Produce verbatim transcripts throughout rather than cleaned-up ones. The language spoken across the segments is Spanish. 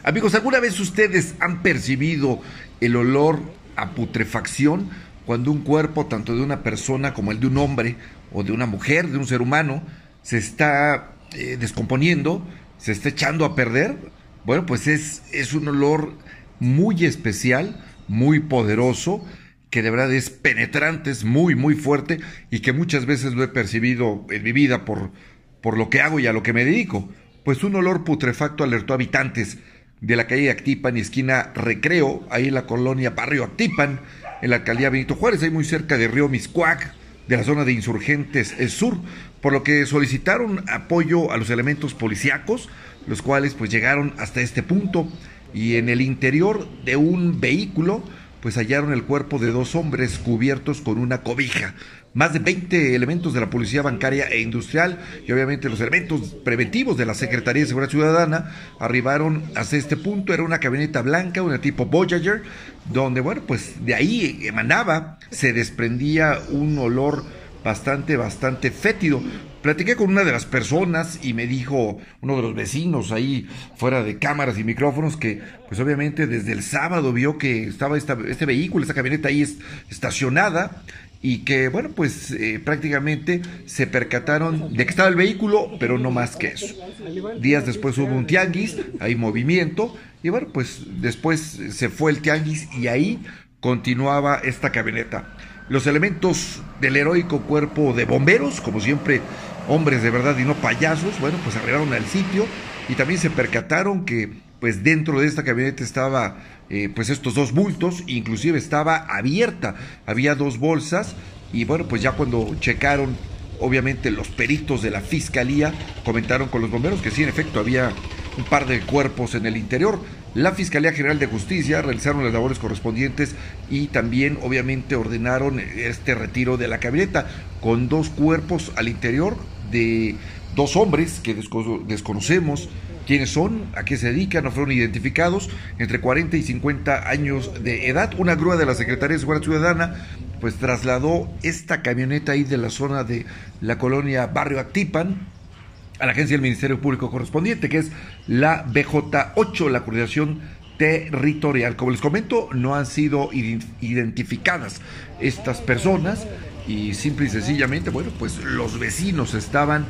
Amigos, ¿alguna vez ustedes han percibido el olor a putrefacción cuando un cuerpo, tanto de una persona como el de un hombre o de una mujer, de un ser humano, se está eh, descomponiendo, se está echando a perder? Bueno, pues es, es un olor muy especial, muy poderoso, que de verdad es penetrante, es muy, muy fuerte y que muchas veces lo he percibido en mi vida por, por lo que hago y a lo que me dedico. Pues un olor putrefacto alertó a habitantes de la calle Actipan y esquina Recreo, ahí en la colonia Barrio Actipan, en la alcaldía Benito Juárez, ahí muy cerca de Río Miscuac, de la zona de Insurgentes Sur, por lo que solicitaron apoyo a los elementos policíacos, los cuales pues llegaron hasta este punto y en el interior de un vehículo pues hallaron el cuerpo de dos hombres cubiertos con una cobija. Más de veinte elementos de la Policía Bancaria e Industrial y obviamente los elementos preventivos de la Secretaría de Seguridad Ciudadana arribaron hasta este punto. Era una camioneta blanca, una tipo Voyager, donde, bueno, pues de ahí emanaba, se desprendía un olor bastante, bastante fétido. Platiqué con una de las personas y me dijo uno de los vecinos ahí fuera de cámaras y micrófonos que pues obviamente desde el sábado vio que estaba esta, este vehículo, esta camioneta ahí es, estacionada y que bueno pues eh, prácticamente se percataron de que estaba el vehículo, pero no más que eso. Días después hubo un tianguis, hay movimiento y bueno pues después se fue el tianguis y ahí continuaba esta camioneta. Los elementos del heroico cuerpo de bomberos, como siempre, hombres de verdad y no payasos, bueno, pues arribaron al sitio y también se percataron que pues dentro de esta camioneta estaba eh, pues estos dos bultos, inclusive estaba abierta, había dos bolsas y bueno, pues ya cuando checaron, obviamente los peritos de la fiscalía comentaron con los bomberos que sí, en efecto, había un par de cuerpos en el interior. La Fiscalía General de Justicia realizaron las labores correspondientes y también obviamente ordenaron este retiro de la camioneta con dos cuerpos al interior de dos hombres que desco- desconocemos quiénes son, a qué se dedican, no fueron identificados, entre cuarenta y cincuenta años de edad. Una grúa de la Secretaría de Seguridad Ciudadana pues trasladó esta camioneta ahí de la zona de la colonia Barrio Actipan a la agencia del Ministerio Público correspondiente, que es la B J ocho, la Coordinación Territorial. Como les comento, no han sido identificadas estas personas y simple y sencillamente, bueno, pues los vecinos estaban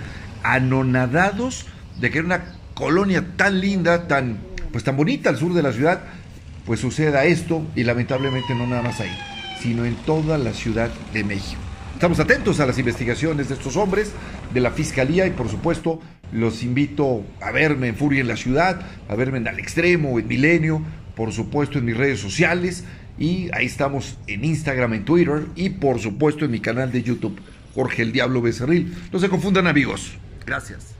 anonadados de que era una colonia tan linda, tan, pues tan bonita al sur de la ciudad, pues suceda esto y lamentablemente no nada más ahí, sino en toda la Ciudad de México. Estamos atentos a las investigaciones de estos hombres, de la Fiscalía y por supuesto los invito a verme en Furia en la Ciudad, a verme en Al Extremo, en Milenio, por supuesto en mis redes sociales y ahí estamos en Instagram, en Twitter y por supuesto en mi canal de YouTube, Jorge el Diablo Becerril. No se confundan amigos. Gracias.